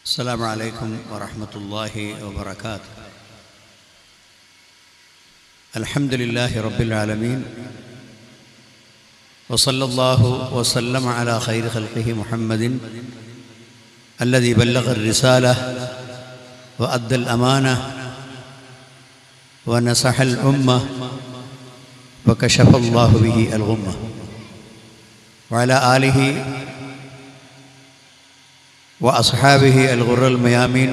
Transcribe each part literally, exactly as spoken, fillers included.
السلام عليكم ورحمة الله وبركاته. الحمد لله رب العالمين، وصلى الله وسلم على خير خلقه محمد الذي بلغ الرسالة وأدى الأمانة ونصح الأمة وكشف الله به الغمة، وعلى آله وأصحابه الغر الميامين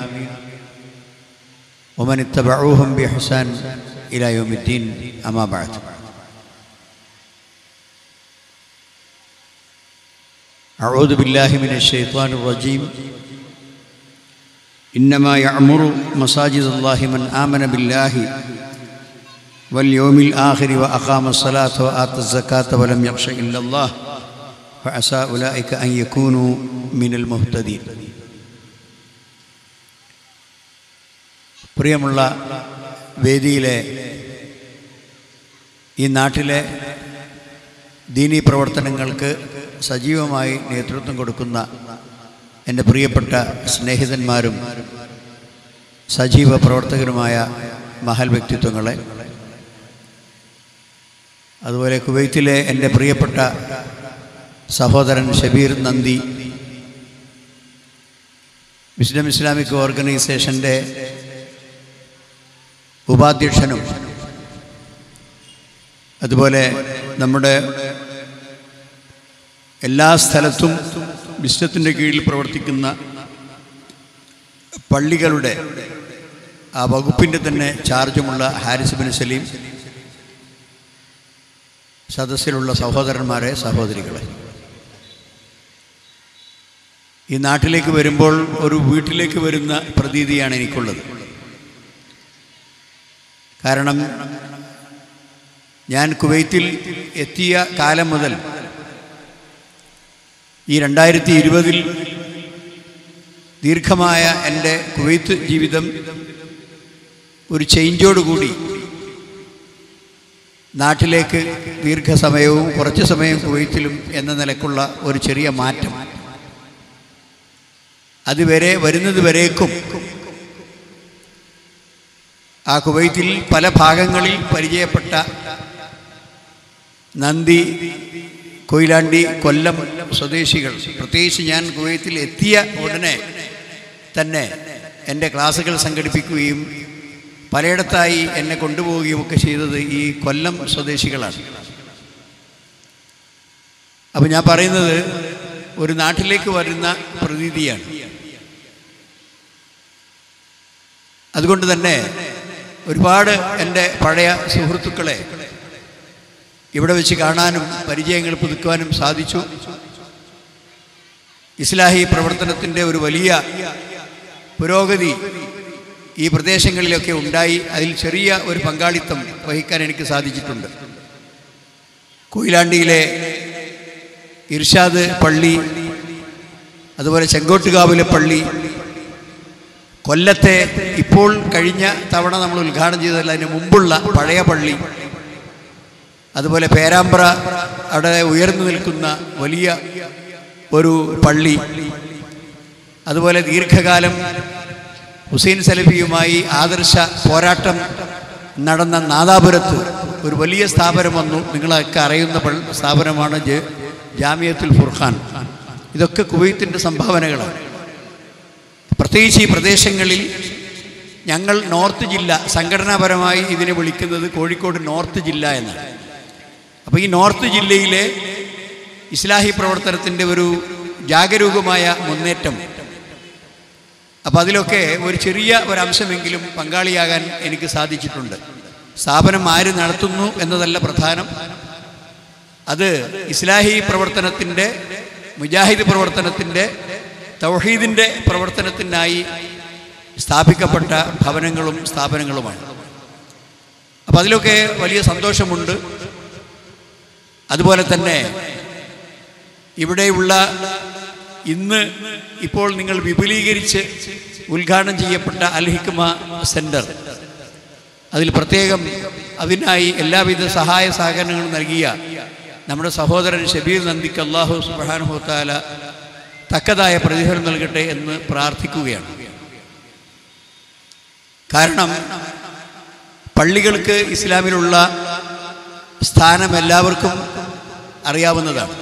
ومن اتبعوهم بإحسان إلى يوم الدين. أما بعد، أعوذ بالله من الشيطان الرجيم. إنما يعمر مساجد الله من آمن بالله واليوم الآخر وأقام الصلاة وآتى الزكاة ولم يخش إلا الله فعسى أولئك أن يكونوا من المهتدين. പ്രിയമുള്ള വേദിയിലെ ഈ നാട്ടിലെ ദീനീ പ്രവർത്തനങ്ങൾക്ക് സജീവമായി നേതൃത്വം കൊടുക്കുന്ന എൻ്റെ പ്രിയപ്പെട്ട സ്നേഹിതന്മാരും സജീവ പ്രവർത്തകരുമായ മഹൽ വ്യക്തിത്വങ്ങളെ, അതുപോലെ കുവൈത്തിലെ എൻ്റെ പ്രിയപ്പെട്ട സഹോദരൻ ഷബീർ നന്ദി, വിസ്ഡം ഇസ്ലാമിക് ഓർഗനൈസേഷൻ്റെ ഉപാധ്യക്ഷനും, അതുപോലെ നമ്മുടെ എല്ലാ സ്ഥലത്തും വിസ്ഡത്തിൻ്റെ കീഴിൽ പ്രവർത്തിക്കുന്ന പള്ളികളുടെ ആ വകുപ്പിൻ്റെ തന്നെ ചാർജുമുള്ള ഹാരിസ് ബിൻ സലീം, സദസ്സിലുള്ള സഹോദരന്മാരെ, സഹോദരികളെ, ഈ നാട്ടിലേക്ക് വരുമ്പോൾ ഒരു വീട്ടിലേക്ക് വരുന്ന പ്രതീതിയാണ് എനിക്കുള്ളത്. കാരണം ഞാൻ കുവൈത്തിൽ എത്തിയ കാലം മുതൽ ഈ രണ്ടായിരത്തി ഇരുപതിൽ ദീർഘമായ എൻ്റെ കുവൈത്ത് ജീവിതം ഒരു ചേഞ്ചോടുകൂടി നാട്ടിലേക്ക് ദീർഘസമയവും കുറച്ച് സമയം കുവൈത്തിലും എന്ന നിലക്കുള്ള ഒരു ചെറിയ മാറ്റം, അതുവരെ വരുന്നത് വരേക്കും ആ കുവൈത്തിൽ പല ഭാഗങ്ങളിൽ പരിചയപ്പെട്ട നന്ദി, കൊയിലാണ്ടി, കൊല്ലം സ്വദേശികൾ, പ്രത്യേകിച്ച് ഞാൻ കുവൈത്തിൽ എത്തിയ ഉടനെ തന്നെ എൻ്റെ ക്ലാസ്സുകൾ സംഘടിപ്പിക്കുകയും പലയിടത്തായി എന്നെ കൊണ്ടുപോവുകയും ഒക്കെ ചെയ്തത് ഈ കൊല്ലം സ്വദേശികളാണ്. അപ്പോൾ ഞാൻ പറയുന്നത് ഒരു നാട്ടിലേക്ക് വരുന്ന പ്രതീതിയാണ്. അതുകൊണ്ട് തന്നെ ഒരുപാട് എൻ്റെ പഴയ സുഹൃത്തുക്കളെ ഇവിടെ വെച്ച് കാണാനും പരിചയങ്ങൾ പുതുക്കുവാനും സാധിച്ചു. ഇസ്ലാഹി പ്രവർത്തനത്തിൻ്റെ ഒരു വലിയ പുരോഗതി ഈ പ്രദേശങ്ങളിലൊക്കെ ഉണ്ടായി. അതിൽ ചെറിയ ഒരു പങ്കാളിത്തം വഹിക്കാൻ എനിക്ക് സാധിച്ചിട്ടുണ്ട്. കൊയിലാണ്ടിയിലെ ഇർഷാദ് പള്ളി, അതുപോലെ ചെങ്കോട്ടുകാവിലെ പള്ളി, കൊല്ലത്തെ ഇപ്പോൾ കഴിഞ്ഞ തവണ നമ്മൾ ഉദ്ഘാടനം ചെയ്തതല്ല അതിന് മുമ്പുള്ള പഴയ പള്ളി, അതുപോലെ പേരാമ്പ്ര അവിടെ ഉയർന്നു നിൽക്കുന്ന വലിയ ഒരു പള്ളി, അതുപോലെ ദീർഘകാലം ഹുസൈൻ സലഫിയുമായി ആദർശ പോരാട്ടം നടന്ന നാദാപുരത്ത് ഒരു വലിയ സ്ഥാപനം വന്നു. നിങ്ങളൊക്കെ അറിയുന്ന സ്ഥാപനമാണ് ജാമിയത്തുൽ ഫുർഖാൻ. ഇതൊക്കെ കുവൈത്തിൻ്റെ സംഭാവനകളാണ്. പ്രത്യേകിച്ച് ഈ പ്രദേശങ്ങളിൽ ഞങ്ങൾ നോർത്ത് ജില്ല, സംഘടനാപരമായി ഇതിനെ വിളിക്കുന്നത് കോഴിക്കോട് നോർത്ത് ജില്ല എന്നാണ്. അപ്പോൾ ഈ നോർത്ത് ജില്ലയിലെ ഇസ്ലാഹി പ്രവർത്തനത്തിൻ്റെ ഒരു ജാഗരൂകമായ മുന്നേറ്റം, അപ്പോൾ അതിലൊക്കെ ഒരു ചെറിയ ഒരംശമെങ്കിലും പങ്കാളിയാകാൻ എനിക്ക് സാധിച്ചിട്ടുണ്ട്. സ്ഥാപനം ആര് നടത്തുന്നു എന്നതല്ല പ്രധാനം, അത് ഇസ്ലാഹി പ്രവർത്തനത്തിൻ്റെ, മുജാഹിദ് പ്രവർത്തനത്തിൻ്റെ, തൗഹീദിൻ്റെ പ്രവർത്തനത്തിനായി സ്ഥാപിക്കപ്പെട്ട ഭവനങ്ങളും സ്ഥാപനങ്ങളുമാണ്. അപ്പം അതിലൊക്കെ വലിയ സന്തോഷമുണ്ട്. അതുപോലെ തന്നെ ഇവിടെയുള്ള ഇന്ന് ഇപ്പോൾ നിങ്ങൾ വിപുലീകരിച്ച് ഉദ്ഘാടനം ചെയ്യപ്പെട്ട അൽ ഹിക്മ സെൻറ്റർ, അതിൽ പ്രത്യേകം അതിനായി എല്ലാവിധ സഹായ സഹകരണങ്ങളും നൽകിയ നമ്മുടെ സഹോദരൻ ഷബീർ നന്ദിക്ക് അല്ലാഹു സുബ്ഹാനഹു വ തആല തക്കതായ പ്രതിഫലം നൽകട്ടെ എന്ന് പ്രാർത്ഥിക്കുകയാണ്. കാരണം പള്ളികൾക്ക് ഇസ്ലാമിലുള്ള സ്ഥാനം എല്ലാവർക്കും അറിയാവുന്നതാണ്.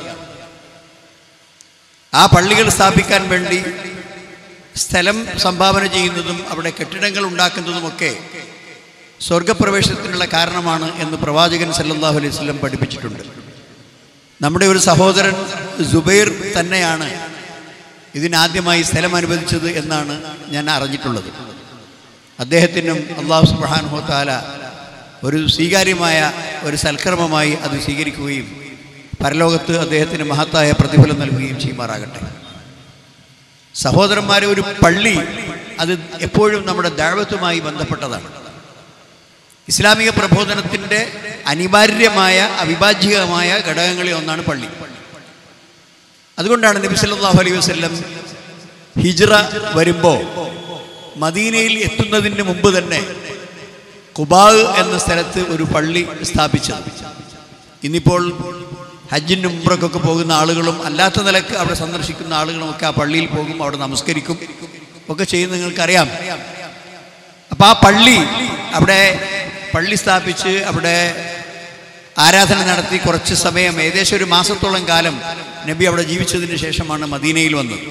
ആ പള്ളികൾ സ്ഥാപിക്കാൻ വേണ്ടി സ്ഥലം സംഭാവന ചെയ്യുന്നതും അവിടെ കെട്ടിടങ്ങൾ ഉണ്ടാക്കുന്നതുമൊക്കെ സ്വർഗപ്രവേശനത്തിനുള്ള കാരണമാണ് എന്ന് പ്രവാചകൻ സല്ലല്ലാഹു അലൈഹി വസല്ലം പഠിപ്പിച്ചിട്ടുണ്ട്. നമ്മുടെ ഒരു സഹോദരൻ സുബൈർ തന്നെയാണ് ഇതിനാദ്യമായി സ്ഥലം അനുവദിച്ചത് എന്നാണ് ഞാൻ അറിഞ്ഞിട്ടുള്ളത്. അദ്ദേഹത്തിനും അല്ലാഹു സുബ്ഹാനഹു വ തആല ഒരു സ്വീകാര്യമായ ഒരു സൽക്കർമ്മമായി അത് സ്വീകരിക്കുകയും പരലോകത്ത് അദ്ദേഹത്തിന് മഹത്തായ പ്രതിഫലം നൽകുകയും ചെയ്യുമാറാകട്ടെ. സഹോദരന്മാരെ, ഒരു പള്ളി അത് എപ്പോഴും നമ്മുടെ ദഅവത്തുമായി ബന്ധപ്പെട്ടതാണ്. ഇസ്ലാമിക പ്രബോധനത്തിൻ്റെ അനിവാര്യമായ അവിഭാജ്യമായ ഘടകങ്ങളിൽ ഒന്നാണ് പള്ളി. അതുകൊണ്ടാണ് നബി സല്ലല്ലാഹു അലൈഹി വസല്ലം ഹിജ്റ വരുമ്പോൾ മദീനയിൽ എത്തുന്നതിന് മുമ്പ് തന്നെ ഖുബാ എന്ന സ്ഥലത്ത് ഒരു പള്ളി സ്ഥാപിച്ചത്. ഇന്നിപ്പോൾ ഹജ്ജിനും ഉംറയ്ക്കൊക്കെ പോകുന്ന ആളുകളും അല്ലാത്ത നിലക്ക് അവിടെ സന്ദർശിക്കുന്ന ആളുകളുമൊക്കെ ആ പള്ളിയിൽ പോകും, അവിടെ നമസ്കരിക്കും ഒക്കെ ചെയ്യുന്ന നിങ്ങൾക്കറിയാം. അപ്പം ആ പള്ളി അവിടെ പള്ളി സ്ഥാപിച്ച് അവിടെ ആരാധന നടത്തി കുറച്ച് സമയം, ഏകദേശം ഒരു മാസത്തോളം കാലം നബി അവിടെ ജീവിച്ചതിന് ശേഷമാണ് മദീനയിൽ വന്നത്.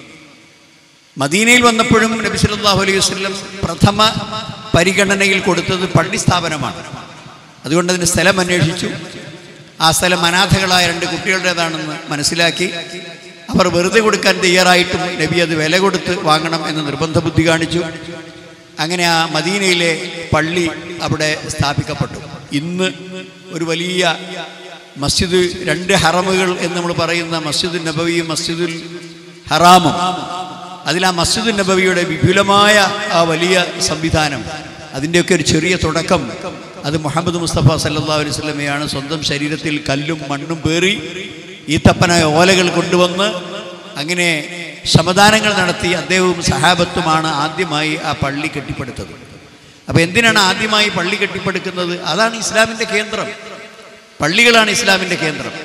മദീനയിൽ വന്നപ്പോഴും നബി സല്ലല്ലാഹു അലൈഹി വസല്ലം പ്രഥമ പരിഗണനയിൽ കൊടുത്തത് പള്ളി സ്ഥാപനമാണ്. അതുകൊണ്ട് അതിന് സ്ഥലം അന്വേഷിച്ചു. ആ സ്ഥലം അനാഥകളായ രണ്ട് കുട്ടികളുടേതാണെന്ന് മനസ്സിലാക്കി അവർ വെറുതെ കൊടുക്കാൻ തയ്യാറായിട്ടും നബി അത് വില കൊടുത്ത് വാങ്ങണം എന്ന് നിർബന്ധ ബുദ്ധി കാണിച്ചു. അങ്ങനെ ആ മദീനയിലെ പള്ളി അവിടെ സ്ഥാപിക്കപ്പെട്ടു. ഇന്ന് ഒരു വലിയ മസ്ജിദ്, രണ്ട് ഹറമുകൾ എന്ന് നമ്മൾ പറയുന്ന മസ്ജിദുൽ നബവിയും മസ്ജിദുൽ ഹറാമും, അതിൽ ആ മസ്ജിദുൽ നബവിയുടെ വിപുലമായ ആ വലിയ സംവിധാനം, അതിൻ്റെയൊക്കെ ഒരു ചെറിയ തുടക്കം അത് മുഹമ്മദ് മുസ്തഫ സല്ലല്ലാഹു അലൈഹി വസല്ലമയാണ്. സ്വന്തം ശരീരത്തിൽ കല്ലും മണ്ണും പേറി ഈത്തപ്പനായ ഓലകൾ കൊണ്ടുവന്ന് അങ്ങനെ ശ്രമദാനങ്ങൾ നടത്തി അദ്ദേഹവും സഹാബത്തുമാണ് ആദ്യമായി ആ പള്ളി കെട്ടിപ്പടുത്തത്. അപ്പോൾ എന്തിനാണ് ആദ്യമായി പള്ളി കെട്ടിപ്പടുക്കുന്നത്? അതാണ് ഇസ്ലാമിൻ്റെ കേന്ദ്രം. പള്ളികളാണ് ഇസ്ലാമിൻ്റെ കേന്ദ്രം.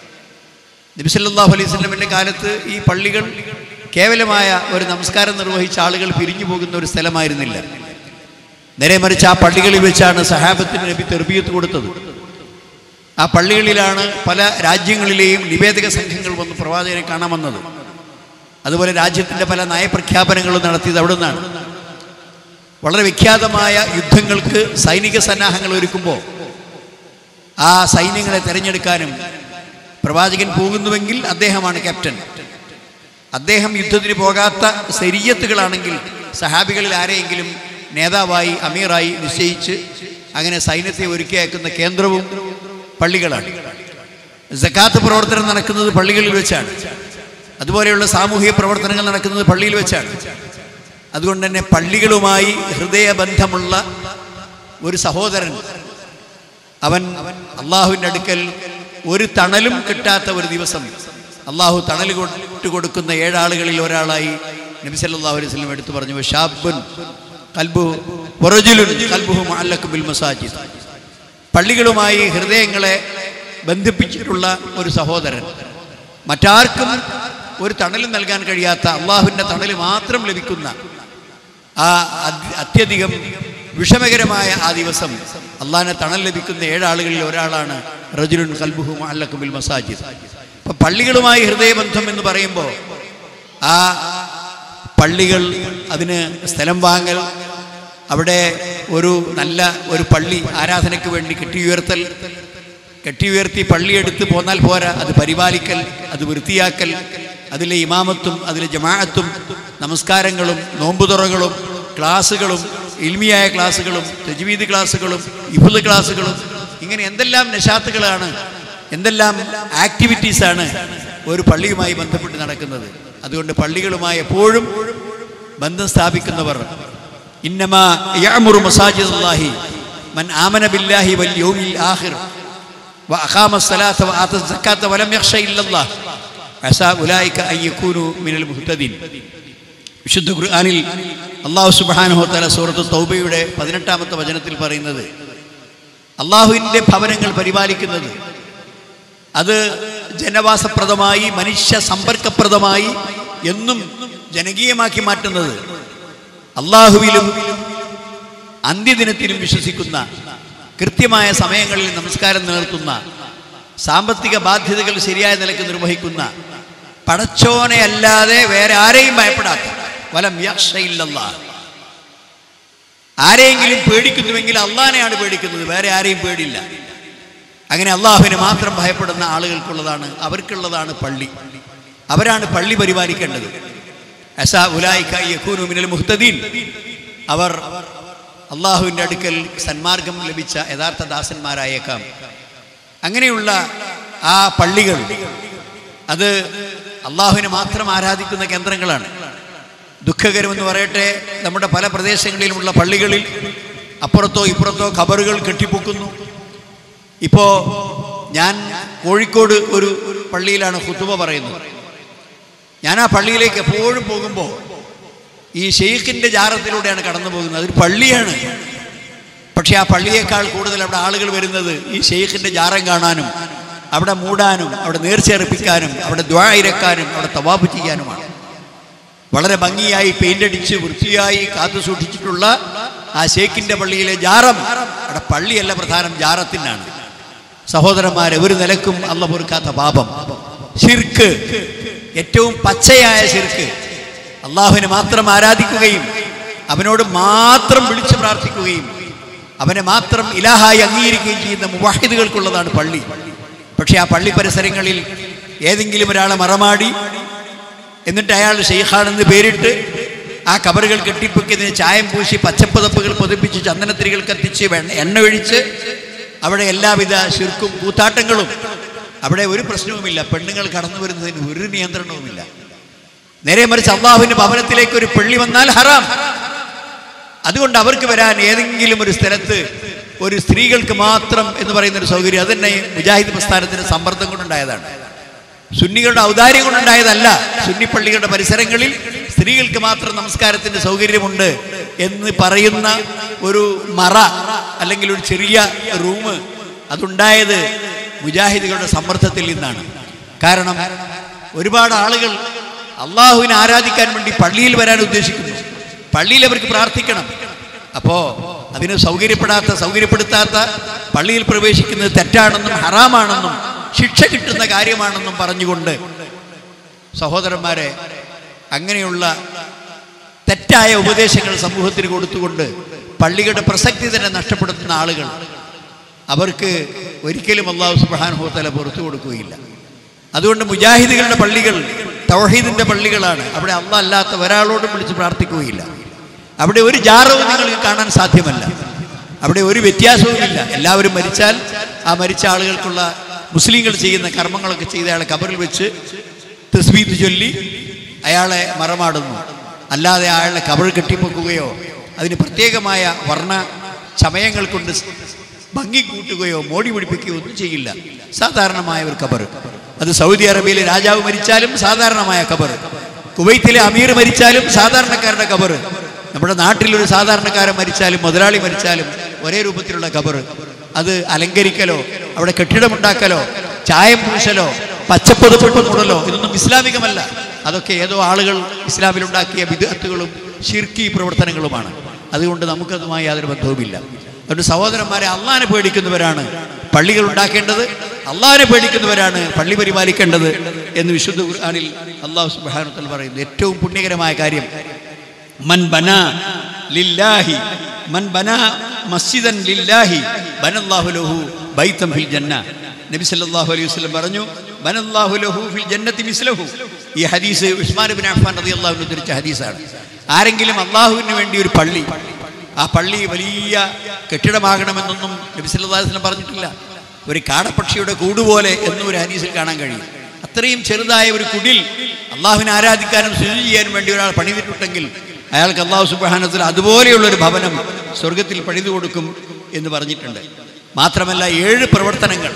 നബി സല്ലല്ലാഹു അലൈഹി വസല്ലമിൻ്റെ കാലത്ത് ഈ പള്ളികൾ കേവലമായ ഒരു നമസ്കാരം നിർവഹിച്ച ആളുകൾ പിരിഞ്ഞു പോകുന്ന ഒരു സ്ഥലമായിരുന്നില്ല. നേരെ മറിച്ച് ആ പള്ളികളിൽ വെച്ചാണ് സഹാബത്തിന് നബി തർബിയത്ത് കൊടുത്തത്. ആ പള്ളികളിലാണ് പല രാജ്യങ്ങളിലെയും നിവേദക സംഘങ്ങൾ വന്ന് പ്രവാചകനെ കാണാൻ വന്നത്. അതുപോലെ രാജ്യത്തിൻ്റെ പല നയപ്രഖ്യാപനങ്ങളും നടത്തിയത് അവിടെ നിന്നാണ്. വളരെ വിഖ്യാതമായ യുദ്ധങ്ങൾക്ക് സൈനിക സന്നാഹങ്ങൾ ഒരുക്കുമ്പോൾ ആ സൈന്യങ്ങളെ തിരഞ്ഞെടുക്കാനും പ്രവാചകൻ പോകുന്നുവെങ്കിൽ അദ്ദേഹമാണ് ക്യാപ്റ്റൻ. അദ്ദേഹം യുദ്ധത്തിന് പോകാത്ത സരിയത്തുകളാണെങ്കിൽ സഹാബികളിൽ ആരെയെങ്കിലും നേതാവായി അമീറായി നിശ്ചയിച്ച് അങ്ങനെ സൈന്യത്തെ ഒരുക്കി അയക്കുന്ന കേന്ദ്രവും പള്ളികളാണ്. സക്കാത്ത് പ്രവർത്തനം നടക്കുന്നത് പള്ളികളിൽ വെച്ചാണ്. അതുപോലെയുള്ള സാമൂഹിക പ്രവർത്തനങ്ങൾ നടക്കുന്നത് പള്ളിയിൽ വെച്ചാണ്. അതുകൊണ്ട് തന്നെ പള്ളികളുമായി ഹൃദയബന്ധമുള്ള ഒരു സഹോദരൻ, അവൻ അള്ളാഹുവിൻ്റെ അടുക്കൽ ഒരു തണലും കിട്ടാത്ത ഒരു ദിവസം അള്ളാഹു തണൽ കൊണ്ടു കൊടുക്കുന്ന ഏഴാളുകളിൽ ഒരാളായി നബി സല്ലല്ലാഹു അലൈഹി വസല്ലം എടുത്തു പറഞ്ഞു, ഷാബുൻ ഖൽബുഹു വറജുലുൻ ഖൽബുഹു മുഅല്ലഖു ബിൽ മസാജിദ്. പള്ളികളുമായി ഹൃദയങ്ങളെ ബന്ധിപ്പിച്ചിട്ടുള്ള ഒരു സഹോദരൻ, മറ്റാർക്കും ഒരു തണലും നൽകാൻ കഴിയാത്ത, അള്ളാഹുവിൻ്റെ തണൽ മാത്രം ലഭിക്കുന്ന ആ അത്യധികം വിഷമകരമായ ആ ദിവസം അള്ളാഹിനെ തണൽ ലഭിക്കുന്ന ഏഴാളുകളിൽ ഒരാളാണ് റജുലുൻ ഖൽബുഹു മുഅല്ലഖു ബിൽ മസാജിദ്. അപ്പം പള്ളികളുമായി ഹൃദയബന്ധം എന്ന് പറയുമ്പോൾ ആ പള്ളികൾ, അതിന് സ്ഥലം വാങ്ങൽ, അവിടെ ഒരു നല്ല ഒരു പള്ളി ആരാധനയ്ക്ക് വേണ്ടി കെട്ടിയുയർത്തൽ, കെട്ടിയുയർത്തി പള്ളിയെടുത്ത് പോന്നാൽ പോരാ, അത് പരിപാലിക്കൽ, അത് വൃത്തിയാക്കൽ, അതിലെ ഇമാമത്തും അതിലെ ജമാഅത്തും നമസ്കാരങ്ങളും നോമ്പുതുറകളും ക്ലാസ്സുകളും ഇൽമിയായ ക്ലാസ്സുകളും തജ്വീദ് ക്ലാസ്സുകളും ഇഫ്ള് ക്ലാസ്സുകളും, ഇങ്ങനെ എന്തെല്ലാം നശാത്തുകളാണ്, എന്തെല്ലാം ആക്ടിവിറ്റീസാണ് ഒരു പള്ളിയുമായി ബന്ധപ്പെട്ട് നടക്കുന്നത്. അതുകൊണ്ട് പള്ളികളുമായി എപ്പോഴും ബന്ധം സ്ഥാപിക്കുന്നവർ, ഇന്നമാ യഅ്മുറു മസാജിദല്ലാഹി മൻ ആമന ബില്ലാഹി വൽ യൗമിൽ ആഖിർ വ അഖാമസ് സലാത്ത വ ആതസ് സക്കാത്ത വലം യഖ്ശ ഇല്ലല്ലാഹ് അസാ ഉലൈക അൻ യകൂനു മിനൽ മുഹ്തദീൻ. വിശുദ്ധ ഖുർആനിൽ അല്ലാഹു സുബ്ഹാനഹു വ തആല സൂറത്ത് തൗബയുടെ പതിനെട്ടാമത്തെ വചനത്തിൽ പറയുന്നത്, അള്ളാഹുവിൻ്റെ ഭവനങ്ങൾ പരിപാലിക്കുന്നത്, അത് ജനവാസപ്രദമായി മനുഷ്യ സമ്പർക്കപ്രദമായി എന്നും ജനകീയമാക്കി മാറ്റുന്നത് അള്ളാഹുവിലും അന്ത്യദിനത്തിലും വിശ്വസിക്കുന്ന, കൃത്യമായ സമയങ്ങളിൽ നമസ്കാരം നിലനിർത്തുന്ന, സാമ്പത്തിക ബാധ്യതകൾ ശരിയായ നിലയ്ക്ക് നിർവഹിക്കുന്ന, പടച്ചോനെ അല്ലാതെ വേറെ ആരെയും ഭയപ്പെടാത്ത, വലം യഖ്ശ ഇല്ലല്ലാഹ്, ആരെയെങ്കിലും പേടിക്കുന്നുവെങ്കിൽ അള്ളാഹിനെയാണ് പേടിക്കുന്നത്, വേറെ ആരെയും പേടില്ല. അങ്ങനെ അള്ളാഹുവിനെ മാത്രം ഭയപ്പെടുന്ന ആളുകൾക്കുള്ളതാണ്, അവർക്കുള്ളതാണ് പള്ളി. അവരാണ് പള്ളി പരിപാലിക്കേണ്ടത്. അസാ ഉലൈക യകൂനു മിനൽ മുഹ്തദീൻ, അവർ അള്ളാഹുവിൻ്റെ അടുക്കൽ സന്മാർഗം ലഭിച്ച യഥാർത്ഥ ദാസന്മാരായേക്കാം. അങ്ങനെയുള്ള ആ പള്ളികൾ അത് അള്ളാഹുവിനെ മാത്രം ആരാധിക്കുന്ന കേന്ദ്രങ്ങളാണ്. ദുഃഖകരമെന്ന് പറയട്ടെ, നമ്മുടെ പല പ്രദേശങ്ങളിലുമുള്ള പള്ളികളിൽ അപ്പുറത്തോ ഇപ്പുറത്തോ ഖബറുകൾ കെട്ടിപ്പൊക്കുന്നു. ഇപ്പോൾ ഞാൻ കോഴിക്കോട് ഒരു പള്ളിയിലാണ് ഖുതുബ പറയുന്നത്. ഞാൻ ആ പള്ളിയിലേക്ക് എപ്പോഴും പോകുമ്പോൾ ഈ ഷെയ്ഖിൻ്റെ ജാറത്തിലൂടെയാണ് കടന്നു പോകുന്നത്. അതൊരു പള്ളിയാണ്, പക്ഷെ ആ പള്ളിയേക്കാൾ കൂടുതൽ അവിടെ ആളുകൾ വരുന്നത് ഈ ഷെയ്ഖിൻ്റെ ജാറം കാണാനും അവിടെ മൂടാനും അവിടെ നേർച്ചയർപ്പിക്കാനും അവിടെ ദുആ ഇരക്കാനും അവിടെ തവാഫ് ചെയ്യാനുമാണ്. വളരെ ഭംഗിയായി പെയിൻ്റടിച്ച് വൃത്തിയായി കാത്തു സൂക്ഷിച്ചിട്ടുള്ള ആ ഷെയ്ഖിൻ്റെ പള്ളിയിലെ ജാറം, അവിടെ പള്ളിയല്ല പ്രധാനം, ജാറത്തിനാണ്. സഹോദരന്മാരെ, ഒരു നിലക്കും അള്ള പൊറുക്കാത്ത പാപം ശിർക്ക്, ഏറ്റവും പച്ചയായ ശിർക്ക്. അള്ളാഹുവിനെ മാത്രം ആരാധിക്കുകയും അവനോട് മാത്രം വിളിച്ചു പ്രാർത്ഥിക്കുകയും അവനെ മാത്രം ഇലാഹായി അംഗീകരിക്കുകയും ചെയ്യുന്ന മുവാഹിദുകൾക്കുള്ളതാണ് പള്ളി. പക്ഷെ ആ പള്ളി പരിസരങ്ങളിൽ ഏതെങ്കിലും ഒരാളെ മറമാടി എന്നിട്ട് അയാൾ ഷെയ്ഖാണെന്ന് പേരിട്ട് ആ കബറുകൾ കെട്ടിപ്പൊക്കിയതിന് ചായം പൂശി പച്ചപ്പുതപ്പുകൾ പൊതിപ്പിച്ച് ചന്ദനത്തിരികൾ കത്തിച്ച് എണ്ണ ഒഴിച്ച് അവിടെ എല്ലാവിധ ശിർക്കും കൂത്താട്ടങ്ങളും. അവിടെ ഒരു പ്രശ്നവുമില്ല, പെണ്ണുങ്ങൾ കടന്നു വരുന്നതിന് ഒരു നിയന്ത്രണവുമില്ല. നേരെ മറിച്ച് അള്ളാഹുവിൻ്റെ ഭവനത്തിലേക്ക് ഒരു പള്ളി വന്നാൽ ഹറാം. അതുകൊണ്ട് അവർക്ക് വരാൻ ഏതെങ്കിലും ഒരു സ്ഥലത്ത് ഒരു സ്ത്രീകൾക്ക് മാത്രം എന്ന് പറയുന്നൊരു സൗകര്യം, അത് തന്നെ മുജാഹിദ് പ്രസ്ഥാനത്തിന് സമ്മർദ്ദം കൊണ്ടുണ്ടായതാണ്, സുന്നികളുടെ ഔദാര്യം കൊണ്ടുണ്ടായതല്ല. സുന്നിപ്പള്ളികളുടെ പരിസരങ്ങളിൽ സ്ത്രീകൾക്ക് മാത്രം നമസ്കാരത്തിൻ്റെ സൗകര്യമുണ്ട് എന്ന് പറയുന്ന ഒരു മറ അല്ലെങ്കിൽ ഒരു ചെറിയ റൂം അതുണ്ടായത് മുജാഹിദുകളുടെ സമ്മർദ്ദത്തിൽ നിന്നാണ്. കാരണം ഒരുപാട് ആളുകൾ അള്ളാഹുവിനെ ആരാധിക്കാൻ വേണ്ടി പള്ളിയിൽ വരാൻ ഉദ്ദേശിക്കുന്നു, പള്ളിയിൽ അവർക്ക് പ്രാർത്ഥിക്കണം. അപ്പോൾ അതിന് സൗകര്യപ്പെടാത്ത സൗകര്യപ്പെടുത്താത്ത പള്ളിയിൽ പ്രവേശിക്കുന്നത് തെറ്റാണെന്നും ഹറാമാണെന്നും ശിക്ഷ കിട്ടുന്ന കാര്യമാണെന്നും പറഞ്ഞുകൊണ്ട് സഹോദരന്മാരെ, അങ്ങനെയുള്ള തെറ്റായ ഉപദേശങ്ങൾ സമൂഹത്തിന് കൊടുത്തുകൊണ്ട് പള്ളികളുടെ പ്രസക്തി തന്നെ നഷ്ടപ്പെടുത്തുന്ന ആളുകൾ, അവർക്ക് ഒരിക്കലും അല്ലാഹു സുബ്ഹാനഹു വ തആല പുറത്തു കൊടുക്കുകയില്ല. അതുകൊണ്ട് മുജാഹിദുകളുടെ പള്ളികൾ തൗഹീദിൻ്റെ പള്ളികളാണ്. അവിടെ അല്ലാഹ് അല്ലാത്ത ഒരാളോടും വിളിച്ച് പ്രാർത്ഥിക്കുകയില്ല. അവിടെ ഒരു ജാറവും നിങ്ങൾക്ക് കാണാൻ സാധ്യമല്ല, അവിടെ ഒരു വ്യത്യാസവുമില്ല. എല്ലാവരും മരിച്ചാൽ ആ മരിച്ച ആളുകൾക്കുള്ള മുസ്ലിങ്ങൾ ചെയ്യുന്ന കർമ്മങ്ങളൊക്കെ ചെയ്ത് അയാളെ കബറിൽ വെച്ച് തസ്ബീഹ് ചൊല്ലി അയാളെ മറമാടുന്നു. അല്ലാതെ അയാളെ കബർ കെട്ടിപ്പൊക്കുകയോ അതിന് പ്രത്യേകമായ വർണ്ണ ചമയങ്ങൾ കൊണ്ട് ഭംഗി കൂട്ടുകയോ മോടി പിടിപ്പിക്കുകയോ ഒന്നും ചെയ്യില്ല. സാധാരണമായ ഒരു കബർ. അത് സൗദി അറേബ്യയിലെ രാജാവ് മരിച്ചാലും സാധാരണമായ കബർ, കുവൈത്തിലെ അമീർ മരിച്ചാലും സാധാരണക്കാരുടെ കബർ, നമ്മുടെ നാട്ടിലൊരു സാധാരണക്കാരൻ മരിച്ചാലും മുതലാളി മരിച്ചാലും ഒരേ രൂപത്തിലുള്ള കബർ. അത് അലങ്കരിക്കലോ അവിടെ കെട്ടിടമുണ്ടാക്കലോ ചായം പൂശലോ പച്ചപ്പൊതുപ്പെട്ട് മൂടലോ ഇതൊന്നും ഇസ്ലാമികമല്ല. അതൊക്കെ ഏതോ ആളുകൾ ഇസ്ലാമിലുണ്ടാക്കിയ ബിദ്അത്തുകളും ശിർക്കി പ്രവർത്തനങ്ങളുമാണ്. അതുകൊണ്ട് നമുക്കതുമായി യാതൊരു ബന്ധവുമില്ല. അതുകൊണ്ട് സഹോദരന്മാരെ, അള്ളാഹിനെ പേടിക്കുന്നവരാണ് പള്ളികൾ ഉണ്ടാക്കേണ്ടത്, അള്ളാഹിനെ പേടിക്കുന്നവരാണ് പള്ളി പരിപാലിക്കേണ്ടത് എന്ന് വിശുദ്ധ ഖുർആനിൽ അല്ലാഹു സുബ്ഹാനഹു വ തആല പറയുന്നു. ഏറ്റവും പുണ്യകരമായ കാര്യം, മൻ ബനാ ലില്ലാഹി മൻ ബനാ മസ്ജിദൻ ലില്ലാഹി ബനല്ലാഹു ലഹു ബൈതൻ ഫിൽ ജന്ന. നബി സല്ലല്ലാഹു അലൈഹി വസല്ലം പറഞ്ഞു, ബനല്ലാഹു ലഹു ഫിൽ ജന്നതി മിസ്ലഹു. ഈ ഹദീസ് ഉസ്മാൻ ഇബ്നു അഫ്ഫാൻ റളിയല്ലാഹു അൻഹു ഉദ്ധരിച്ച ഹദീസാണ്. ആരെങ്കിലും അള്ളാഹുവിന് വേണ്ടി ഒരു പള്ളി, ആ പള്ളി വലിയ കെട്ടിടമാകണമെന്നൊന്നും നബി സല്ലല്ലാഹു അലൈഹി വസല്ലം പറഞ്ഞിട്ടില്ല. ഒരു കാടപ്പക്ഷിയുടെ കൂടുപോലെ എന്നും ഒരു ഹദീസിൽ കാണാൻ കഴിയും. അത്രയും ചെറുതായ ഒരു കുടിൽ അള്ളാഹുവിനെ ആരാധിക്കാനും സുജൂദ് ചെയ്യാനും വേണ്ടി ഒരാൾ പണിതിട്ടുണ്ടെങ്കിൽ അയാൾക്ക് അല്ലാഹു സുബ്ഹാനഹു വ തആല അതുപോലെയുള്ളൊരു ഭവനം സ്വർഗത്തിൽ പണിതു കൊടുക്കും എന്ന് പറഞ്ഞിട്ടുണ്ട്. മാത്രമല്ല, ഏഴ് പ്രവർത്തനങ്ങൾ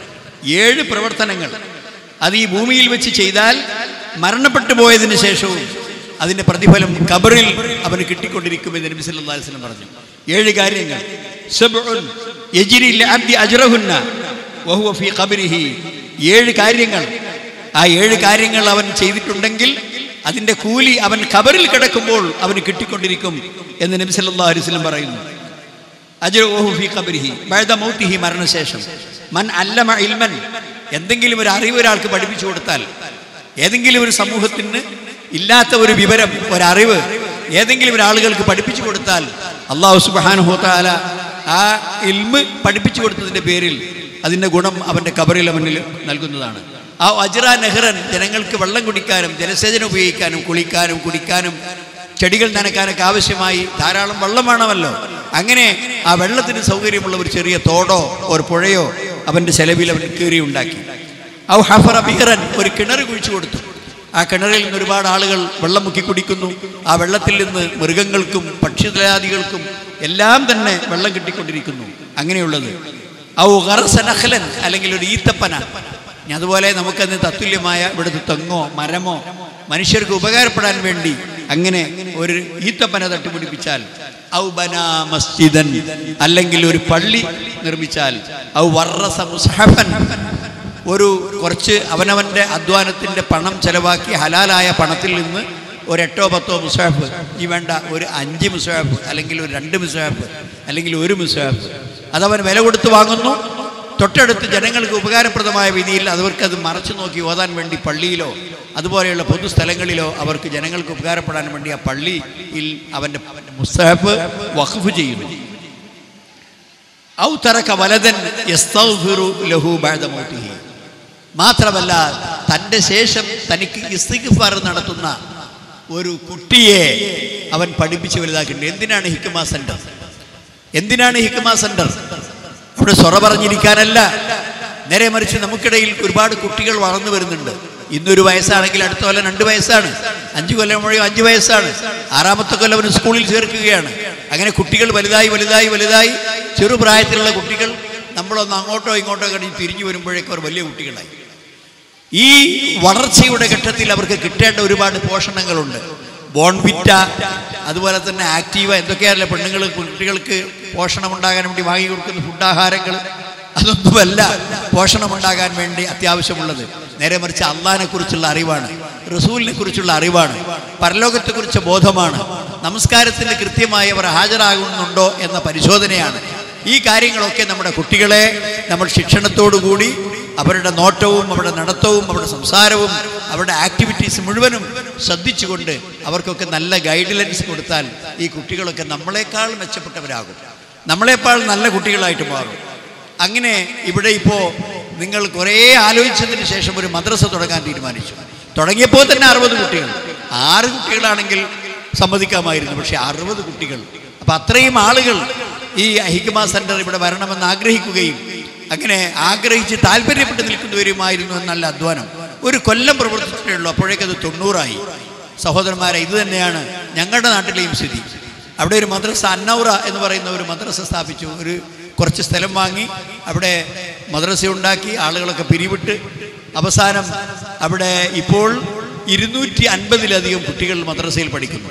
ഏഴ് പ്രവർത്തനങ്ങൾ അത് ഈ ഭൂമിയിൽ വെച്ച് ചെയ്താൽ മരണപ്പെട്ടു പോയതിനു ശേഷവും അതിൻ്റെ പ്രതിഫലം ഖബറിൽ അവന് കിട്ടിക്കൊണ്ടിരിക്കുമെന്ന് നബി സല്ലല്ലാഹു അലൈഹി വസല്ലം പറഞ്ഞു. ഏഴ് കാര്യങ്ങൾ, സബ്ഉൻ യജ്രി ലിഅബ്ദി അജ്റഹുന്ന വഹുവ ഫീ ഖബരിഹി. ഏഴ് കാര്യങ്ങൾ, ആ ഏഴ് കാര്യങ്ങൾ അവൻ ചെയ്തിട്ടുണ്ടെങ്കിൽ അതിൻ്റെ കൂലി അവൻ ഖബറിൽ കിടക്കുമ്പോൾ അവന് കിട്ടിക്കൊണ്ടിരിക്കും എന്ന് നബി സല്ലല്ലാഹു അലൈഹി വസല്ലം പറയുന്നു. അജ്റുഹു ഫീ ഖബ്രിഹി ബഅദ മൗതിഹി, മരണശേഷം. മൻ അല്ലമ ഇൽമൻ, എന്തെങ്കിലും ഒരു അറിവ് ഒരാൾക്ക് പഠിപ്പിച്ചു കൊടുത്താൽ, ഏതെങ്കിലും ഒരു സമൂഹത്തിന് ഇല്ലാത്ത ഒരു വിവരം, ഒരറിവ് ഏതെങ്കിലും ഒരാളുകൾക്ക് പഠിപ്പിച്ചു കൊടുത്താൽ അല്ലാഹു സുബ്ഹാനഹു വ തആല ആ ഇൽമ് പഠിപ്പിച്ചു കൊടുത്തതിൻ്റെ പേരിൽ അതിൻ്റെ ഗുണം അവൻ്റെ ഖബറിൽ അവനിൽ നൽകുന്നതാണ്. ആ അജ്റ നെഹ്റൻ, ജനങ്ങൾക്ക് വെള്ളം കുടിക്കാനും ജലസേചനം ഉപയോഗിക്കാനും കുളിക്കാനും കുടിക്കാനും ചെടികൾ നനയ്ക്കാനൊക്കെ ആവശ്യമായി ധാരാളം വെള്ളം വേണമല്ലോ. അങ്ങനെ ആ വെള്ളത്തിന് സൗകര്യമുള്ള ഒരു ചെറിയ തോടോ ഒരു പുഴയോ അവൻ്റെ ചെലവിൽ അവൻ കീറി ഉണ്ടാക്കി. ഔ ഹഫറ ബിഹ്റൻ, ഒരു കിണർ കുഴിച്ചു കൊടുത്തു. ആ കിണറിൽ നിന്ന് ഒരുപാട് ആളുകൾ വെള്ളം മുക്കി കുടിക്കുന്നു. ആ വെള്ളത്തിൽ നിന്ന് മൃഗങ്ങൾക്കും പക്ഷിജാതികൾക്കും എല്ലാം തന്നെ വെള്ളം കിട്ടിക്കൊണ്ടിരിക്കുന്നു. അങ്ങനെയുള്ളത്. ഔ ഗറസ നഖ്ലൻ, അല്ലെങ്കിൽ ഒരു ഈത്തപ്പന. അതുപോലെ നമുക്കന്ന് തത്തുല്യമായ ഇവിടുത്തെ തെങ്ങോ മരമോ മനുഷ്യർക്ക് ഉപകാരപ്പെടാൻ വേണ്ടി അങ്ങനെ ഒരു ഈത്തപ്പന തട്ടുപിടിപ്പിച്ചാൽ, ഔ ബനാ മസ്ജിദൻ, അല്ലെങ്കിൽ ഒരു പള്ളി നിർമ്മിച്ചാൽ, ഔ വറസ മുസ്ഹഫൻ, ഒരു കുറച്ച് അവനവൻ്റെ അധ്വാനത്തിൻ്റെ പണം ചെലവാക്കി ഹലാലായ പണത്തിൽ നിന്ന് ഒരു എട്ടോ പത്തോ മുസ്ഹഫ്, ഈ വേണ്ട ഒരു അഞ്ച് മുസ്ഹഫ്, അല്ലെങ്കിൽ ഒരു രണ്ട് മുസ്ഹഫ്, അല്ലെങ്കിൽ ഒരു മുസ്ഹഫ്, അതവൻ വില കൊടുത്ത് വാങ്ങുന്നു. തൊട്ടടുത്ത് ജനങ്ങൾക്ക് ഉപകാരപ്രദമായ രീതിയിൽ അവർക്കത് മറച്ചു നോക്കി ഓതാൻ വേണ്ടി പള്ളിയിലോ അതുപോലെയുള്ള പൊതുസ്ഥലങ്ങളിലോ അവർക്ക് ജനങ്ങൾക്ക് ഉപകാരപ്പെടാൻ വേണ്ടി ആ പള്ളിയിൽ അവൻ്റെ മുസ്ഹഫ് വഖഫ് ചെയ്യുന്നു. ഔ തറക വലദൻ യസ്തഗ്ഫിറു ലഹു ബഅദ മൗതിഹി, മാത്രമല്ല തൻ്റെ ശേഷം തനിക്ക് ഇസ്തിഗ്ഫാർ നടത്തുന്ന ഒരു കുട്ടിയെ അവൻ പഠിപ്പിച്ച് വലുതാക്കിയിട്ടുണ്ട്. എന്തിനാണ് ഹിക്മ സെന്റർ? എന്തിനാണ് ഹിക്മ സെന്റർ? അവിടെ സൊറ പറഞ്ഞിരിക്കാനല്ല, നേരെ മറിച്ച് നമുക്കിടയിൽ ഒരുപാട് കുട്ടികൾ വളർന്നു വരുന്നുണ്ട്. ഇന്നൊരു വയസ്സാണെങ്കിൽ അടുത്ത കൊല്ലം രണ്ട് വയസ്സാണ്, അഞ്ചു കൊല്ലം മുഴുവൻ അഞ്ച് വയസ്സാണ്, ആറാമത്തെ കൊല്ലം അവന് സ്കൂളിൽ ചേർക്കുകയാണ്. അങ്ങനെ കുട്ടികൾ വലുതായി വലുതായി വലുതായി ചെറുപ്രായത്തിലുള്ള കുട്ടികൾ നമ്മളൊന്ന് അങ്ങോട്ടോ ഇങ്ങോട്ടോ കഴിഞ്ഞ് തിരിഞ്ഞു വരുമ്പോഴേക്കും അവർ വലിയ കുട്ടികളായി. ഈ വളർച്ചയുടെ ഘട്ടത്തിൽ അവർക്ക് കിട്ടേണ്ട ഒരുപാട് പോഷണങ്ങളുണ്ട്. ബോൺവിറ്റ, അതുപോലെ തന്നെ ആക്റ്റീവ, എന്തൊക്കെയാണല്ലോ പെണ്ണുങ്ങൾ കുട്ടികൾക്ക് പോഷണമുണ്ടാകാൻ വേണ്ടി വാങ്ങി കൊടുക്കുന്ന ഫുഡാഹാരങ്ങൾ, അതൊന്നുമല്ല പോഷണമുണ്ടാകാൻ വേണ്ടി അത്യാവശ്യമുള്ളത്. നേരെ മറിച്ച് അള്ളാഹിനെ കുറിച്ചുള്ള അറിവാണ്, റസൂലിനെ കുറിച്ചുള്ള അറിവാണ്, പരലോകത്തെക്കുറിച്ച് ബോധമാണ്, നമസ്കാരത്തിന് കൃത്യമായി അവർ ഹാജരാകുന്നുണ്ടോ എന്ന പരിശോധനയാണ്. ഈ കാര്യങ്ങളൊക്കെ നമ്മുടെ കുട്ടികളെ നമ്മൾ ശിക്ഷണത്തോടുകൂടി അവരുടെ നോട്ടവും അവരുടെ നടത്തവും അവരുടെ സംസാരവും അവരുടെ ആക്ടിവിറ്റീസ് മുഴുവനും ശ്രദ്ധിച്ചുകൊണ്ട് അവർക്കൊക്കെ നല്ല ഗൈഡ് ലൈൻസ് കൊടുത്താൽ ഈ കുട്ടികളൊക്കെ നമ്മളെക്കാൾ മെച്ചപ്പെട്ടവരാകും, നമ്മളെക്കാൾ നല്ല കുട്ടികളായിട്ട് മാറും. അങ്ങനെ ഇവിടെ ഇപ്പോൾ നിങ്ങൾ കുറേ ആലോചിച്ചതിന് ശേഷം ഒരു മദ്രസ തുടങ്ങാൻ തീരുമാനിച്ചു. തുടങ്ങിയപ്പോൾ തന്നെ അറുപത് കുട്ടികൾ, ആറ് കുട്ടികളാണെങ്കിൽ സമ്മതിക്കാമായിരുന്നു, പക്ഷേ അറുപത് കുട്ടികൾ. അപ്പം അത്രയും ആളുകൾ ഈ ഹിക്മ സെന്റർ ഇവിടെ വരണമെന്ന് ആഗ്രഹിക്കുകയും അങ്ങനെ ആഗ്രഹിച്ച് താല്പര്യപ്പെട്ട് നിൽക്കുന്നവരുമായിരുന്നു എന്നല്ല അധ്വാനം. ഒരു കൊല്ലം പ്രവർത്തിച്ചിട്ടേ ഉള്ളൂ, അപ്പോഴേക്കത് തൊണ്ണൂറായി. സഹോദരന്മാരെ, ഇത് തന്നെയാണ് ഞങ്ങളുടെ നാട്ടിലെയും സ്ഥിതി. അവിടെ ഒരു മദ്രസ, അന്നൗറ എന്ന് പറയുന്ന ഒരു മദ്രസ സ്ഥാപിച്ചു. ഒരു കുറച്ച് സ്ഥലം വാങ്ങി അവിടെ മദ്രസ ഉണ്ടാക്കി, ആളുകളൊക്കെ പിരിവിട്ട് അവസാനം അവിടെ ഇപ്പോൾ ഇരുന്നൂറ്റി അൻപതിലധികം കുട്ടികൾ മദ്രസയിൽ പഠിക്കുന്നു.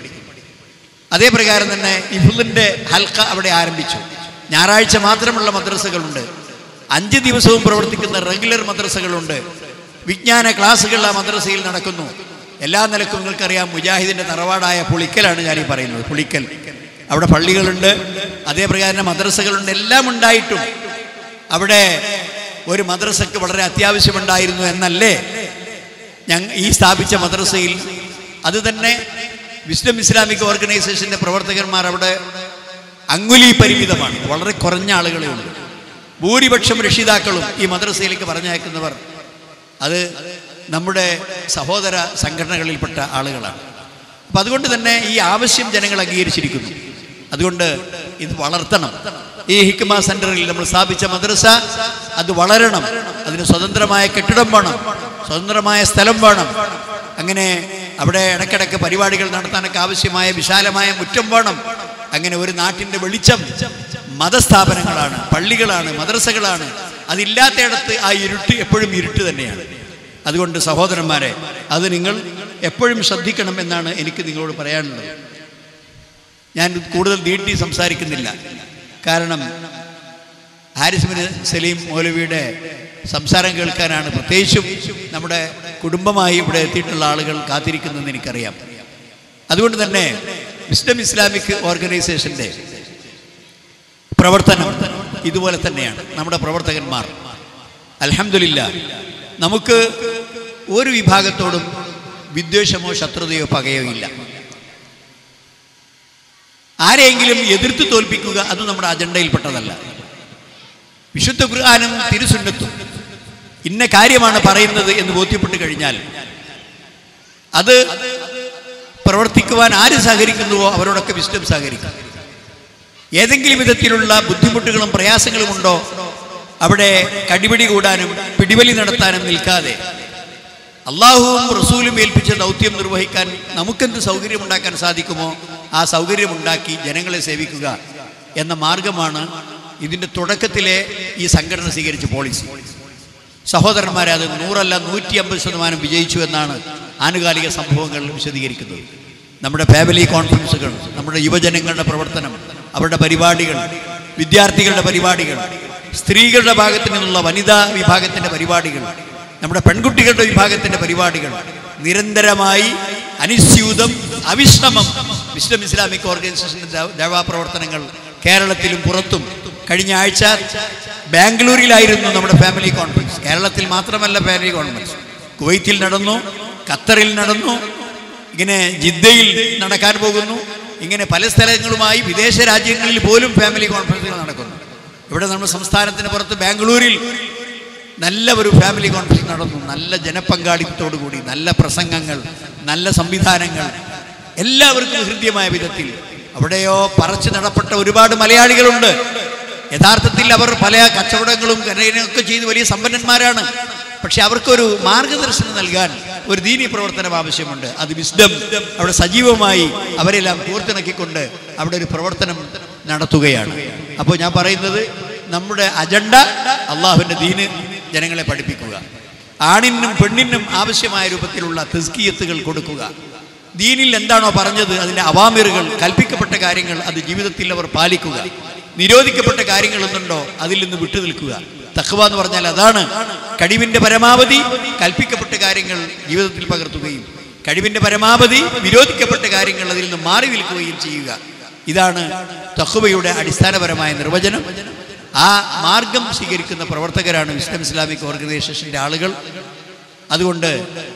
അതേ പ്രകാരം തന്നെ ഹിഫ്ളിൻ്റെ ഹൽക്ക അവിടെ ആരംഭിച്ചു. ഞായറാഴ്ച മാത്രമുള്ള മദ്രസകളുണ്ട്, അഞ്ച് ദിവസവും പ്രവർത്തിക്കുന്ന റെഗുലർ മദ്രസകളുണ്ട്, വിജ്ഞാന ക്ലാസ്സുകൾ ആ മദ്രസയിൽ നടക്കുന്നു. എല്ലാ നിലക്കും നിങ്ങൾക്കറിയാം, മുജാഹിദിൻ്റെ തറവാടായ പുളിക്കലാണ് ഞാനീ പറയുന്നത്. പുളിക്കൽ അവിടെ പള്ളികളുണ്ട്, അതേ പ്രകാരം മദ്രസകളുണ്ട്. എല്ലാം ഉണ്ടായിട്ടും അവിടെ ഒരു മദ്രസക്ക് വളരെ അത്യാവശ്യമുണ്ടായിരുന്നു എന്നല്ലേ ഞങ്ങൾ ഈ സ്ഥാപിച്ച മദ്രസയിൽ. അത് തന്നെ വിസ്ഡം ഇസ്ലാമിക് ഓർഗനൈസേഷൻ്റെ പ്രവർത്തകന്മാർ അവിടെ അങ്കുലി പരിമിതമാണ്, വളരെ കുറഞ്ഞ ആളുകളേ ഉള്ളൂ. ഭൂരിപക്ഷം രക്ഷിതാക്കളും ഈ മദ്രസയിലേക്ക് പറഞ്ഞയക്കുന്നവർ അത് നമ്മുടെ സഹോദര സംഘടനകളിൽപ്പെട്ട ആളുകളാണ്. അപ്പം അതുകൊണ്ട് തന്നെ ഈ ആവശ്യം ജനങ്ങൾ അംഗീകരിച്ചിരിക്കുന്നു. അതുകൊണ്ട് ഇത് വളർത്തണം. ഈ ഹിക്മ സെന്ററിൽ നമ്മൾ സ്ഥാപിച്ച മദ്രസ അത് വളരണം. അതിന് സ്വതന്ത്രമായ കെട്ടിടം വേണം, സ്വതന്ത്രമായ സ്ഥലം വേണം. അങ്ങനെ അവിടെ ഇടയ്ക്കിടയ്ക്ക് പരിപാടികൾ നടത്താനൊക്കെ ആവശ്യമായ വിശാലമായ മുറ്റം വേണം. അങ്ങനെ ഒരു നാട്ടിൻ്റെ വെളിച്ചം മതസ്ഥാപനങ്ങളാണ്, പള്ളികളാണ്, മദ്രസകളാണ്. അതില്ലാത്തയിടത്ത് ആ ഇരുട്ട് എപ്പോഴും ഇരുട്ട് തന്നെയാണ്. അതുകൊണ്ട് സഹോദരന്മാരെ, അത് നിങ്ങൾ എപ്പോഴും ശ്രദ്ധിക്കണം എന്നാണ് എനിക്ക് നിങ്ങളോട് പറയാനുള്ളത്. ഞാൻ കൂടുതൽ നീട്ടി സംസാരിക്കുന്നില്ല, കാരണം ഹാരിസ് ബിൻ സലീം മൗലവിയുടെ സംസാരം കേൾക്കാനാണ് പ്രത്യേകിച്ചും നമ്മുടെ കുടുംബമായി ഇവിടെ എത്തിയിട്ടുള്ള ആളുകൾ കാത്തിരിക്കുന്നതെന്ന് എനിക്കറിയാം. അതുകൊണ്ട് തന്നെ വിസ്ഡം ഇസ്ലാമിക് ഓർഗനൈസേഷൻ്റെ പ്രവർത്തനം ഇതുപോലെ തന്നെയാണ്. നമ്മുടെ പ്രവർത്തകന്മാർ അൽഹംദുലില്ലാഹ് നമുക്ക് ഒരു വിഭാഗത്തോടും വിദ്വേഷമോ ശത്രുതയോ പകയോ ഇല്ല. ആരെയെങ്കിലും എതിർത്ത് തോൽപ്പിക്കുക അത് നമ്മുടെ അജണ്ടയിൽപ്പെട്ടതല്ല. വിശുദ്ധ ഖുർആനും തിരുസുന്നത്തും ഇന്ന കാര്യമാണ് പറയുന്നത് എന്ന് ബോധ്യപ്പെട്ട് കഴിഞ്ഞാൽ അത് പ്രവർത്തിക്കുവാൻ ആര് സഹകരിക്കുന്നുവോ അവരോടൊക്കെ വിസ്ഡം സഹകരിക്കും. ഏതെങ്കിലും വിധത്തിലുള്ള ബുദ്ധിമുട്ടുകളും പ്രയാസങ്ങളും ഉണ്ടോ അവിടെ കടിപിടി കൂടാനും പിടിവലി നടത്താനും നിൽക്കാതെ അള്ളാഹുവും റസൂലും ഏൽപ്പിച്ച ദൗത്യം നിർവഹിക്കാൻ നമുക്കെന്ത് സൗകര്യമുണ്ടാക്കാൻ സാധിക്കുമോ ആ സൗകര്യമുണ്ടാക്കി ജനങ്ങളെ സേവിക്കുക എന്ന മാർഗമാണ് ഇതിൻ്റെ തുടക്കത്തിലെ ഈ സംഘടന സ്വീകരിച്ച പോളിസി. സഹോദരന്മാരെ, അത് നൂറല്ല നൂറ്റി അമ്പത് ശതമാനം വിജയിച്ചു എന്നാണ് ആനുകാലിക സംഭവങ്ങൾ വിശദീകരിക്കുന്നത്. നമ്മുടെ ഫാമിലി കോൺഫറൻസുകൾ, നമ്മുടെ യുവജനങ്ങളുടെ പ്രവർത്തനം, അവരുടെ പരിപാടികൾ, വിദ്യാർത്ഥികളുടെ പരിപാടികൾ, സ്ത്രീകളുടെ ഭാഗത്തു നിന്നുള്ള വനിതാ വിഭാഗത്തിൻ്റെ പരിപാടികൾ, നമ്മുടെ പെൺകുട്ടികളുടെ വിഭാഗത്തിൻ്റെ പരിപാടികൾ നിരന്തരമായി അനിശ്യൂതം അവിശ്രമം വിസ്ഡം ഇസ്ലാമിക് ഓർഗനൈസേഷൻ്റെ ദഅവാ പ്രവർത്തനങ്ങൾ കേരളത്തിലും പുറത്തും. കഴിഞ്ഞ ആഴ്ച ബാംഗ്ലൂരിലായിരുന്നു നമ്മുടെ ഫാമിലി കോൺഫറൻസ്. കേരളത്തിൽ മാത്രമല്ല ഫാമിലി കോൺഫറൻസ്, കുവൈത്തിൽ നടന്നു, ഖത്തറിൽ നടന്നു, ഇങ്ങനെ ജിദ്ദയിൽ നടക്കാൻ പോകുന്നു. ഇങ്ങനെ പല സ്ഥലങ്ങളുമായി വിദേശ രാജ്യങ്ങളിൽ പോലും ഫാമിലി കോൺഫറൻസുകൾ നടക്കുന്നു. ഇവിടെ നമ്മുടെ സംസ്ഥാനത്തിന് പുറത്ത് ബാംഗ്ലൂരിൽ നല്ല ഒരു ഫാമിലി കോൺഫറൻസ് നടന്നു. നല്ല ജനപങ്കാളിത്തത്തോടു കൂടി, നല്ല പ്രസംഗങ്ങൾ, നല്ല സംവിധാനങ്ങൾ, എല്ലാവർക്കും ഹൃദ്യമായ വിധത്തിൽ. അവിടെയോ പറച്ച് നടപ്പെട്ട ഒരുപാട് മലയാളികളുണ്ട്. യഥാർത്ഥത്തിൽ അവർ പല കച്ചവടങ്ങളും ഒക്കെ ചെയ്ത് വലിയ സമ്പന്നന്മാരാണ്. പക്ഷെ അവർക്കൊരു മാർഗദർശനം നൽകാൻ ഒരു ദീനി പ്രവർത്തനം ആവശ്യമുണ്ട്. അത് വിസ്ഡം അവിടെ സജീവമായി അവരെല്ലാം കോർത്തിണക്കിക്കൊണ്ട് അവിടെ ഒരു പ്രവർത്തനം നടത്തുകയാണ്. അപ്പോൾ ഞാൻ പറയുന്നത്, നമ്മുടെ അജണ്ട അള്ളാഹുവിൻ്റെ ദീന് ജനങ്ങളെ പഠിപ്പിക്കുക, ആണിനും പെണ്ണിനും ആവശ്യമായ രൂപത്തിലുള്ള തസ്കിയത്തുകൾ കൊടുക്കുക, ദീനിൽ എന്താണോ പറഞ്ഞത് അതിൻ്റെ അവാമിറുകൾ, കൽപ്പിക്കപ്പെട്ട കാര്യങ്ങൾ അത് ജീവിതത്തിൽ അവർ പാലിക്കുക, നിരോധിക്കപ്പെട്ട കാര്യങ്ങൾ എന്തുണ്ടോ അതിൽ നിന്ന് വിട്ടു നിൽക്കുക. തഖ്വ എന്ന് പറഞ്ഞാൽ അതാണ്. കഴിവിൻ്റെ പരമാവധി കൽപ്പിക്കപ്പെട്ട കാര്യങ്ങൾ ജീവിതത്തിൽ പകർത്തുകയും കഴിവിൻ്റെ പരമാവധി വിരോധിക്കപ്പെട്ട കാര്യങ്ങൾ അതിൽ നിന്ന് മാറി നിൽക്കുകയും ചെയ്യുക. ഇതാണ് തഖ്വയുടെ അടിസ്ഥാനപരമായ നിർവചനം. ആ മാർഗം സ്വീകരിക്കുന്ന പ്രവർത്തകരാണ് വിസ്ഡം ഇസ്ലാമിക് ഓർഗനൈസേഷൻ്റെ ആളുകൾ. അതുകൊണ്ട്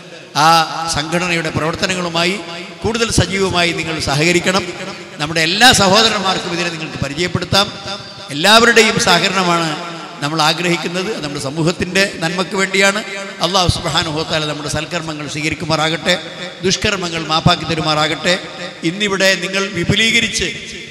ആ സംഘടനയുടെ പ്രവർത്തനങ്ങളുമായി കൂടുതൽ സജീവമായി നിങ്ങൾ സഹകരിക്കണം. നമ്മുടെ എല്ലാ സഹോദരന്മാർക്കും ഇതിനെ നിങ്ങൾക്ക് പരിചയപ്പെടുത്താം. എല്ലാവരുടെയും സഹകരണമാണ് നമ്മൾ ആഗ്രഹിക്കുന്നത്. നമ്മുടെ സമൂഹത്തിൻ്റെ നന്മയ്ക്ക് വേണ്ടിയാണ്. അല്ലാഹു സുബ്ഹാനഹു വ തആല നമ്മുടെ സൽക്കർമ്മങ്ങൾ സ്വീകരിക്കുമാറാകട്ടെ, ദുഷ്കർമ്മങ്ങൾ മാപ്പാക്കി തരുമാറാകട്ടെ. ഇന്നിവിടെ നിങ്ങൾ വിപുലീകരിച്ച്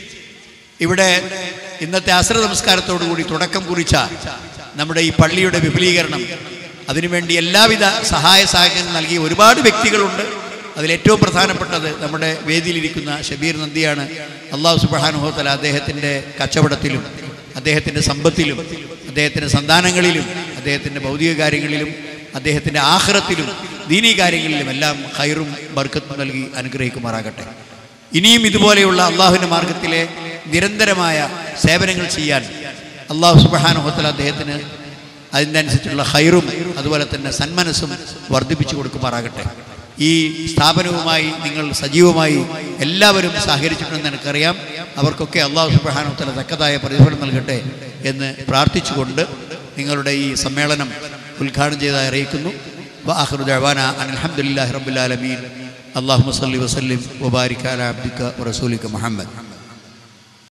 ഇവിടെ ഇന്നത്തെ അസ്ർ നമസ്കാരത്തോടു കൂടി തുടക്കം കുറിച്ച നമ്മുടെ ഈ പള്ളിയുടെ വിപുലീകരണം, അതിനുവേണ്ടി എല്ലാവിധ സഹായ സഹകരണം നൽകിയ ഒരുപാട് വ്യക്തികളുണ്ട്. അതിലേറ്റവും പ്രധാനപ്പെട്ടത് നമ്മുടെ വേദിയിലിരിക്കുന്ന ഷബീർ നന്ദിയാണ്. അല്ലാഹു സുബ്ഹാനഹു വ തആല അദ്ദേഹത്തിൻ്റെ കച്ചവടത്തിലും അദ്ദേഹത്തിൻ്റെ സമ്പത്തിലും അദ്ദേഹത്തിൻ്റെ സന്താനങ്ങളിലും അദ്ദേഹത്തിൻ്റെ ഭൗതിക കാര്യങ്ങളിലും അദ്ദേഹത്തിൻ്റെ ആഖിറത്തിലും ദീനീ കാര്യങ്ങളിലും എല്ലാം ഖൈറും ബർക്കത്തും നൽകി അനുഗ്രഹിക്കുമാറാകട്ടെ. ഇനിയും ഇതുപോലെയുള്ള അള്ളാഹുവിൻ്റെ മാർഗത്തിലെ നിരന്തരമായ സേവനങ്ങൾ ചെയ്യാൻ അല്ലാഹു സുബ്ഹാനഹു വ തആല അദ്ദേഹത്തിന് അതിൻ്റെ അനുസരിച്ചുള്ള ഖൈറും അതുപോലെ തന്നെ സന്മനസ്സും വർദ്ധിപ്പിച്ചു കൊടുക്കുമാറാകട്ടെ. ഈ സ്ഥാപനവുമായി നിങ്ങൾ സജീവമായി എല്ലാവരും സഹകരിച്ചിട്ടുണ്ടെന്ന് എനിക്കറിയാം. അവർക്കൊക്കെ അല്ലാഹു സുബ്ഹാനഹു വ തആല തക്കതായ പ്രതിഫലം നൽകട്ടെ എന്ന് പ്രാർത്ഥിച്ചുകൊണ്ട് നിങ്ങളുടെ ഈ സമ്മേളനം ഉദ്ഘാടനം ചെയ്തതായി അറിയിക്കുന്നു. വആഖിറു ദഅവാനാ അനിൽ ഹംദുലില്ലാഹി റബ്ബിൽ ആലമീൻ. അല്ലാഹുമ്മ സ്വല്ലി വസല്ലിം വബാരിക് അലാ അബ്ദിക വറസൂലിക മുഹമ്മദ്.